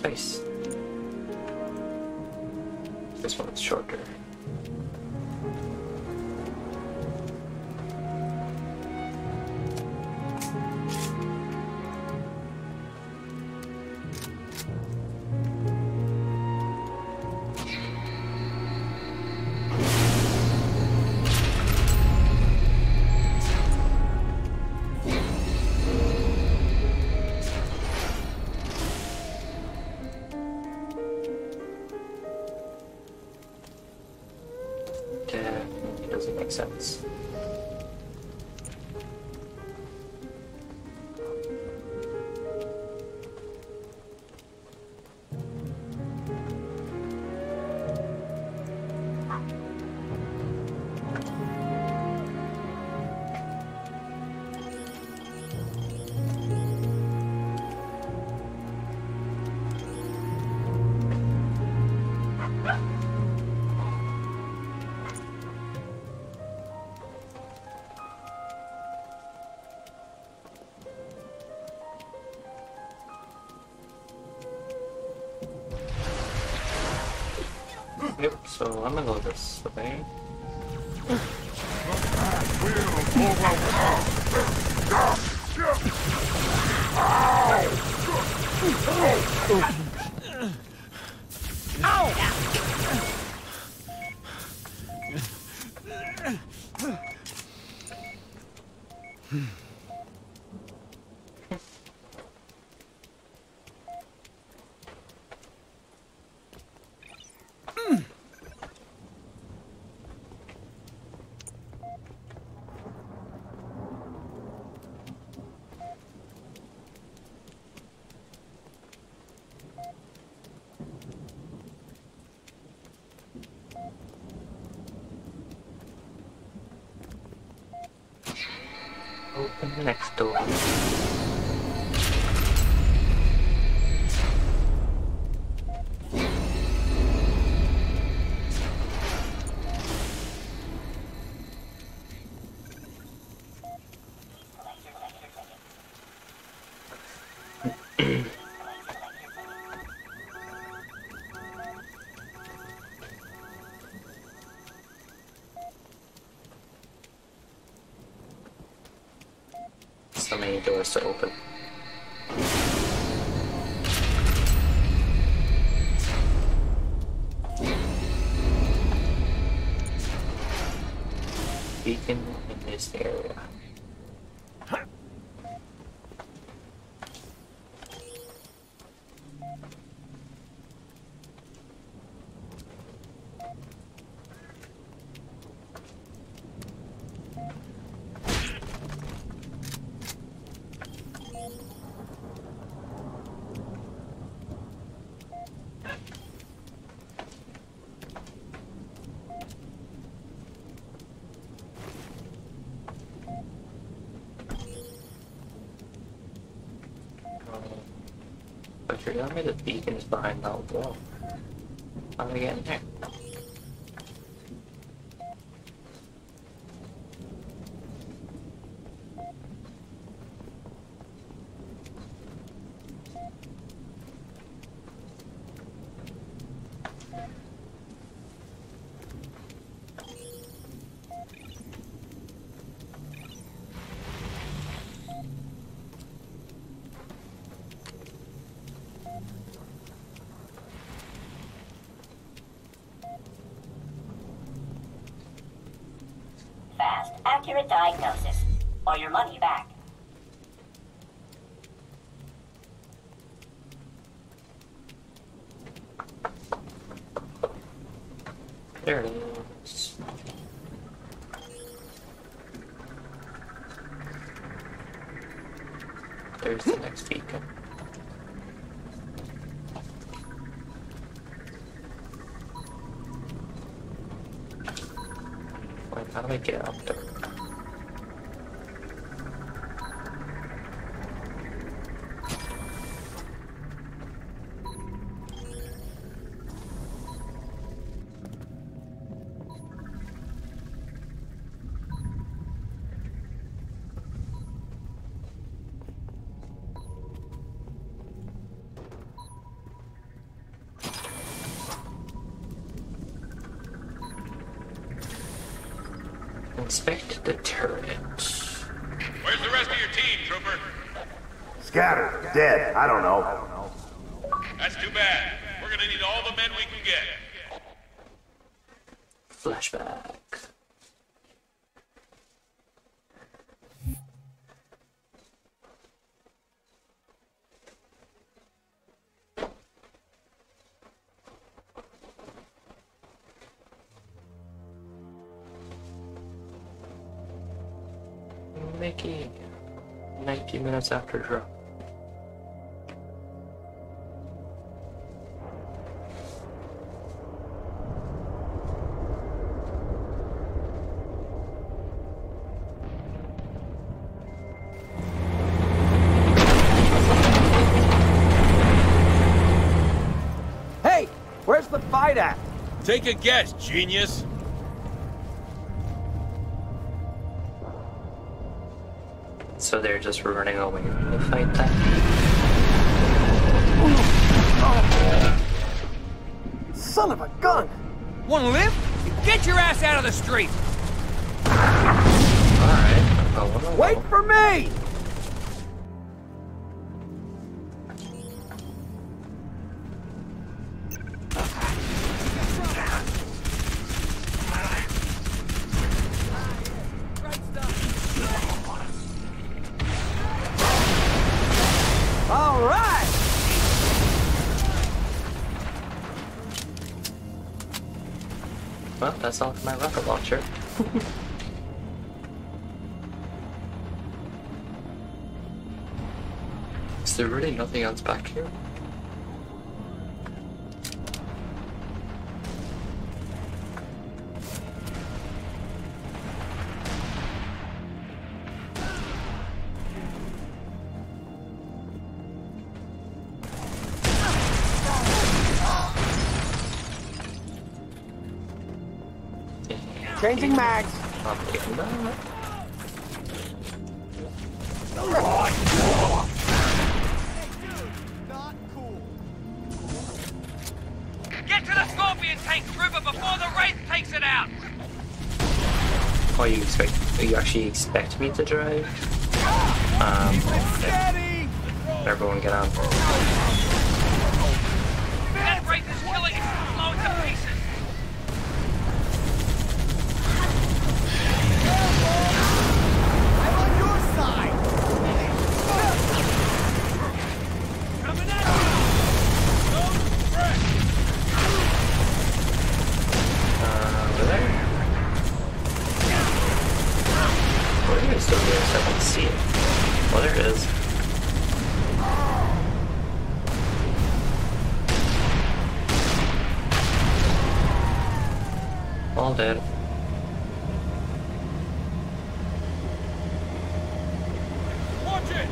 space. This one's shorter. It doesn't make sense. Yep, so I'm gonna go this way. Open the next door. So many doors to open. Beacon in this area. But you're telling me the beacon is behind that wall. How do I get in there? Fast, accurate diagnosis, or your money back. There it is. There's the next beacon. Wait, how do I get up there? Inspect the turret. Where's the rest of your team, Trooper? Scattered, dead, I don't know. That's too bad. We're gonna need all the men we can get. Flashback. Mickey. 19 minutes after drop. Hey, where's the fight at? Take a guess, genius. So they're just running away from the fight then? Son of a gun! Wanna live? Get your ass out of the street! Alright. Wait for me! All right! Well, that's all for my rocket launcher. Is there really nothing else back here? Changing mags. I'm getting that. Get to the Scorpion tank, Trooper, before the Wraith takes it out! Oh, you actually expect me to drive? Okay. Everyone get on. That Wraith is killing it! Blow it to pieces! I'm on your side! Coming at you! Over there? Where are you still here so I can see it? Oh, there it is. All dead. Watch it!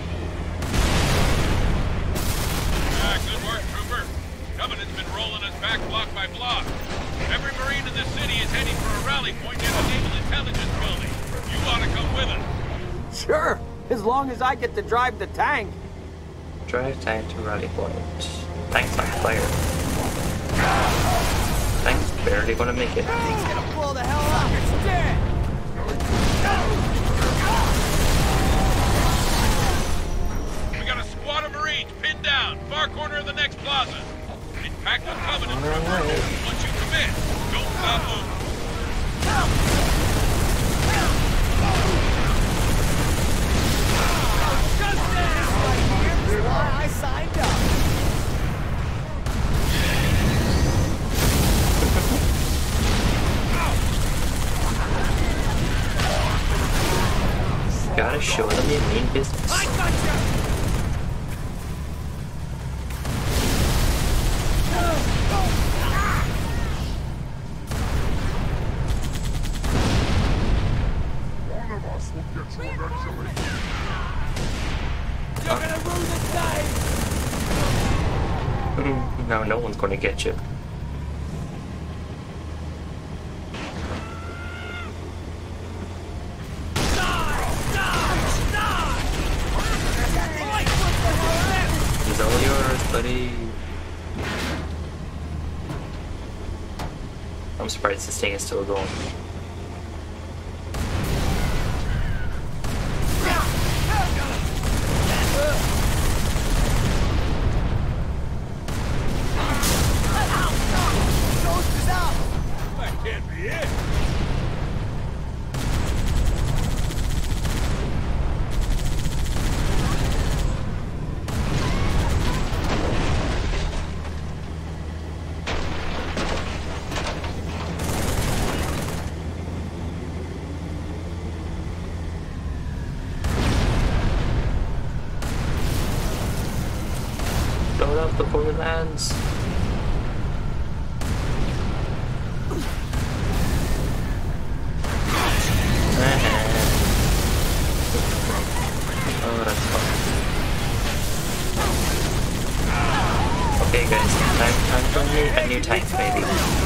Good work, Trooper. Covenant's been rolling us back block by block. Every Marine in this city is heading for a rally point near the Naval Intelligence Building. You ought to come with us. Sure, as long as I get to drive the tank. Drive tank to rally point. Tank's on fire. Tank's barely gonna make it. He's gonna blow the hell up. It's dead. We got a squad of Marines pinned down, far corner of the next plaza. It's packed with Covenant On our troopers. way. Once you commit, don't stop moving. Here's why I signed up. Gotta show them your main business. I gotcha! You're gonna ruin the day. No, no one's gonna get you. He's all yours, buddy. I'm surprised this thing is still going. before it lands. Oh, that's fun. Okay, guys, time for a new tank, maybe.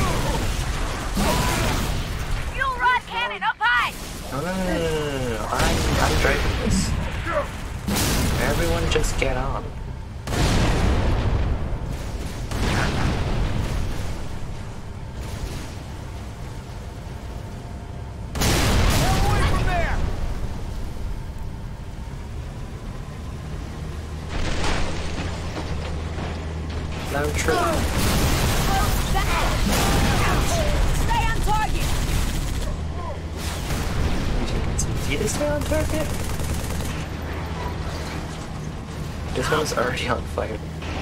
Fuel rod cannon up high! No. I'm driving this. Everyone just get on. No true. Stay on target! It's easy to stay on target. This one's already on fire.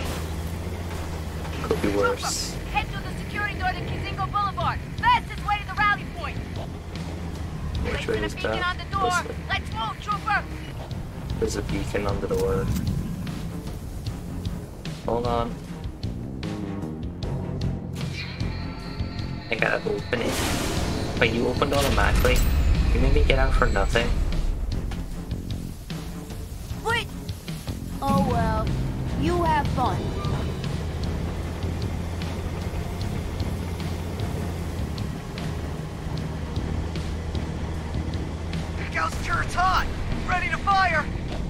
Could be worse. Head to the security door to Kizingo Boulevard. Fastest way to the rally point. Which way is Beacon on that? the door. This way. Let's move, trooper! There's a beacon on the door. Hold on. I gotta open it. Wait, you opened automatically? You made me get out for nothing? Wait! Oh well, you have fun. Ghost turret's hot! Ready to fire!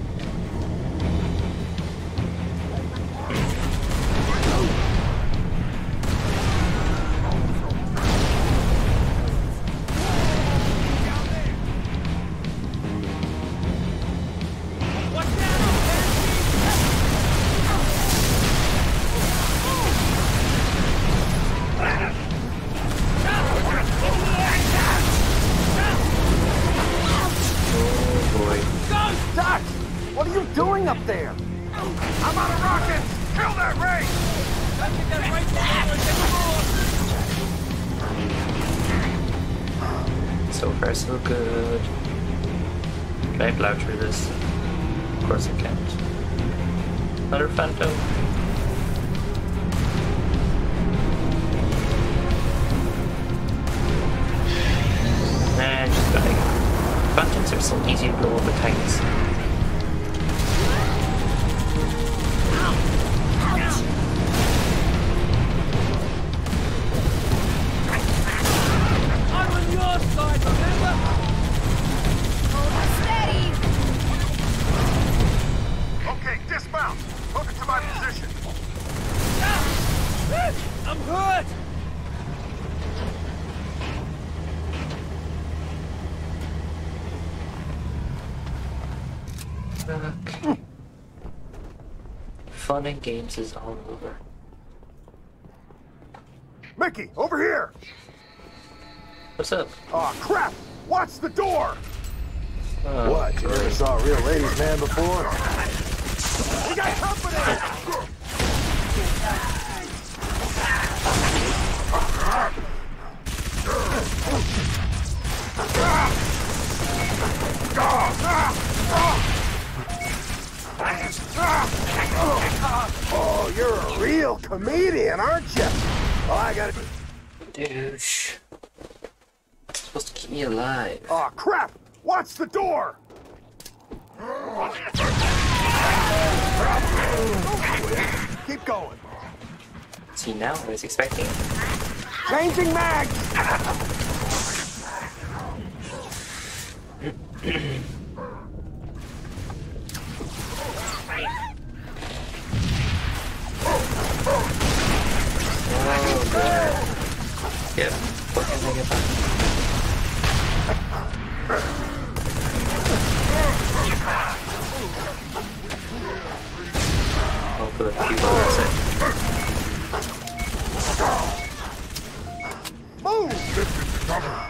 Doc! What are you doing up there? I'm out of rockets! Kill that Ray! So far so good. Can I plow through this? Of course I can't. Another phantom. Nah, just die. Phantoms are so easy to blow up with tanks. I'm on your side, remember? Steady! Okay, dismount! Hook it to my position! I'm hurt! Fun and games is all over. Mickey, over here! What's up? Aw, crap! Watch the door! Oh, What, you never saw a real ladies' man before? We got company! Oh, you're a real comedian, aren't you? Well, I gotta... douche. Supposed to keep me alive. Aw, crap! Watch the door! Keep going. See, now I was expecting it. Changing mags! Oh, God. Yep. What can I get back? I'll put a few bullets in. Move! This is cover.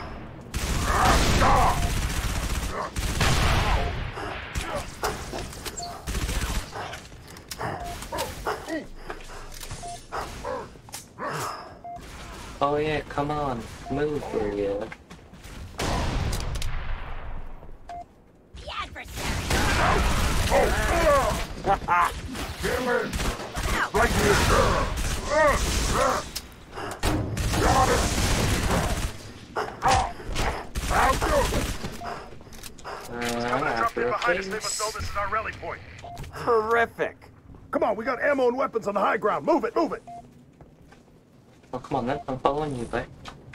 Oh yeah, come on. Move here, yeah. The adversary! Damn it! out! Right here. Got it. After Behind us, they must know this is our rally point. Terrific. Come on, we got ammo and weapons on the high ground. Move it, move it. Oh, come on then. I'm following you, bud.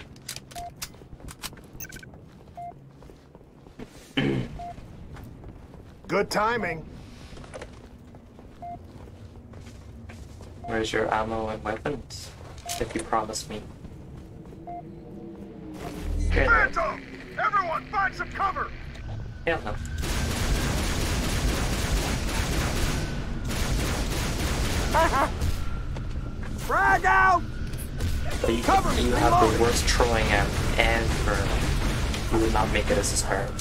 Good timing. Where's your ammo and weapons? If you promised me. Here, there. Phantom! Everyone, find some cover! Hell no. Frag out! But you, Cover me, you have the reload. worst throwing aim ever. You will not make it as a hard.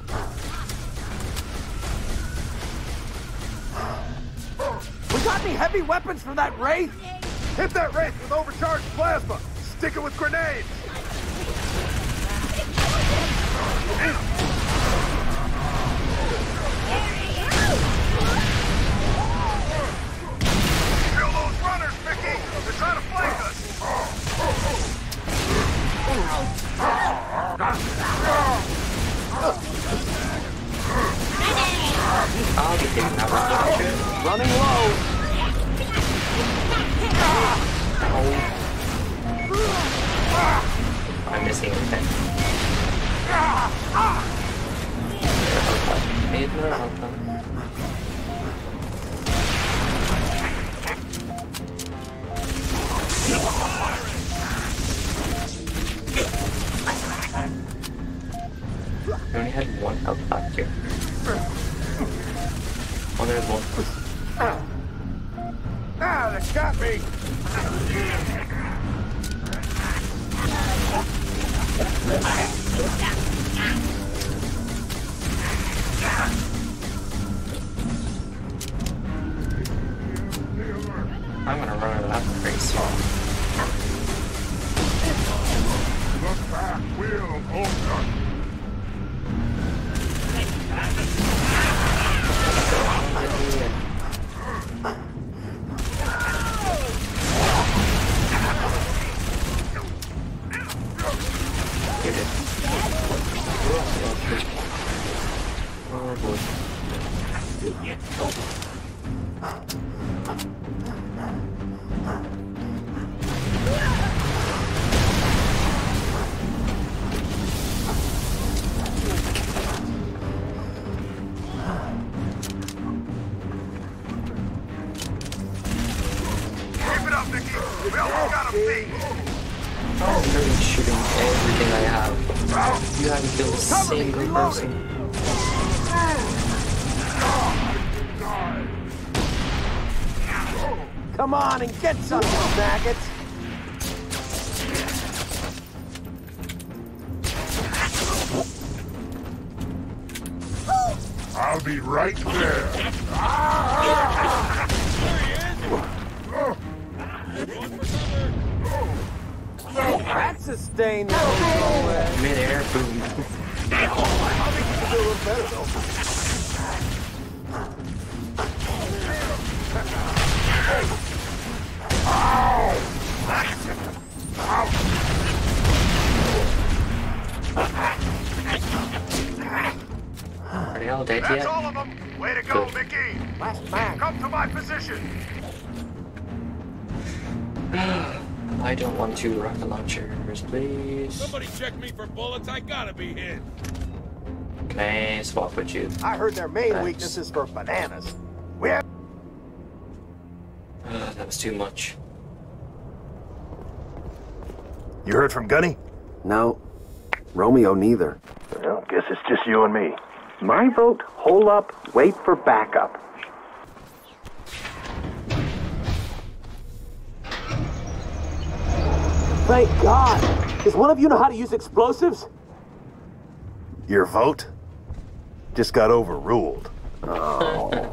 We got any heavy weapons for that Wraith? Hit that wraith with overcharged plasma! Stick it with grenades! Kill those runners, Mickey! They're trying to flank us! I'll be taking that one. Running low. I'm missing anything. Need more help them. I only had one health back here. Oh, there's one. Ah, they got me! I'm gonna run out of that pretty soon. Look back, wheel, hold Oh boy. Keep it up, Mickey! We almost got him beat! I'm literally shooting everything I have. You haven't killed a single person. Come on and get some, you maggots. I'll be right there! That's a stain that goes Mid-air, boom. I think you can do a little better, though. Are they all dead That's yet? all of them! Way to go, Good. Mickey! Last man. Come to my position! I don't want two rocket launchers, please. Somebody check me for bullets. I gotta be hit. Can I swap with you? I heard their main Thanks. weakness is for bananas. We have... That was too much. You heard from Gunny? No. Romeo neither. Well, guess it's just you and me. My vote, hold up, wait for backup. Thank God. Does one of you know how to use explosives? Your vote? Just got overruled. Oh.